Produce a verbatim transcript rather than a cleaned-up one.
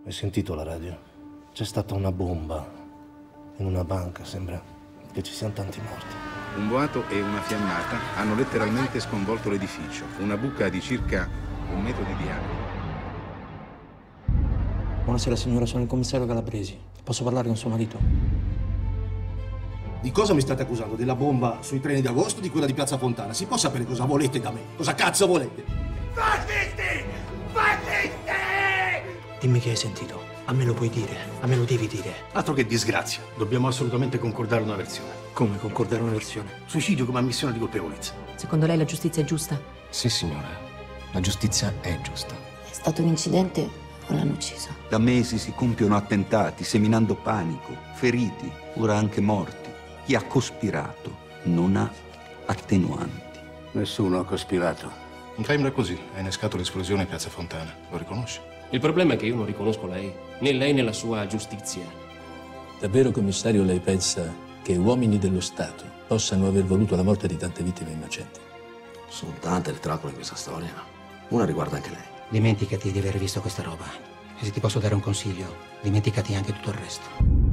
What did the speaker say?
Hai sentito la radio? C'è stata una bomba in una banca, sembra che ci siano tanti morti. Un boato e una fiammata hanno letteralmente sconvolto l'edificio. Una buca di circa un metro di diametro. Buonasera signora, sono il commissario Calabresi. Posso parlare con suo marito? Di cosa mi state accusando? Della bomba sui treni di agosto o di quella di Piazza Fontana? Si può sapere cosa volete da me? Cosa cazzo volete? Fascisti! Fascisti! Dimmi che hai sentito. A me lo puoi dire, a me lo devi dire. Altro che disgrazia. Dobbiamo assolutamente concordare una versione. Come concordare una versione? Suicidio come ammissione di colpevolezza. Secondo lei la giustizia è giusta? Sì, signora. La giustizia è giusta. È stato un incidente o l'hanno ucciso? Da mesi si compiono attentati, seminando panico, feriti, ora anche morti. Chi ha cospirato non ha attenuanti. Nessuno ha cospirato. Un timer così ha innescato l'esplosione in Piazza Fontana. Lo riconosci? Il problema è che io non riconosco lei, né lei né la sua giustizia. Davvero, commissario, lei pensa che uomini dello Stato possano aver voluto la morte di tante vittime innocenti? Sono tante le trappole in questa storia. Una riguarda anche lei. Dimenticati di aver visto questa roba. E se ti posso dare un consiglio, dimenticati anche tutto il resto.